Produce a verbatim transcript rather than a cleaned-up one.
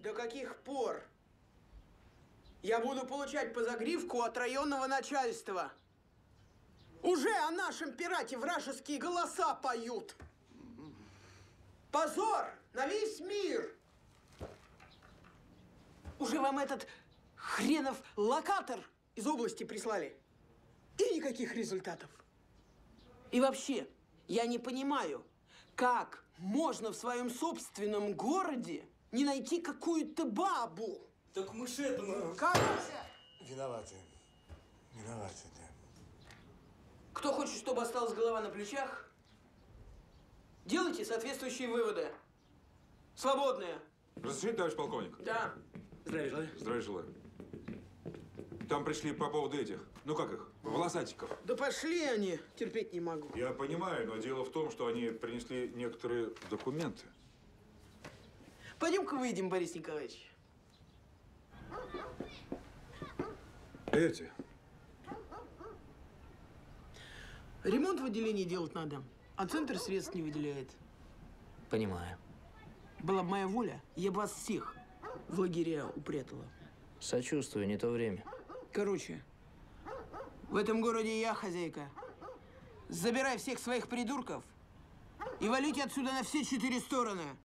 До каких пор? Я буду получать по загривку от районного начальства. Уже о нашем пирате вражеские голоса поют. Позор на весь мир! Уже вам этот хренов локатор из области прислали. И никаких результатов. И вообще, я не понимаю, как можно в своем собственном городе не найти какую-то бабу. Так мы ж этому... Короче! Виноваты. Виноваты, да. Кто хочет, чтобы осталась голова на плечах, делайте соответствующие выводы. Свободные. Разрешите, товарищ полковник? Да. Здравия желаю. Здравия желаю. Там пришли по поводу этих, ну как их, волосатиков. Да пошли они, терпеть не могу. Я понимаю, но дело в том, что они принесли некоторые документы. Пойдем-ка выйдем, Борис Николаевич. Эти. Ремонт в отделении делать надо, а центр средств не выделяет. Понимаю. Была бы моя воля, я бы вас всех в лагеря упрятала. Сочувствую, не то время. Короче, в этом городе я хозяйка. Забирай всех своих придурков и валите отсюда на все четыре стороны.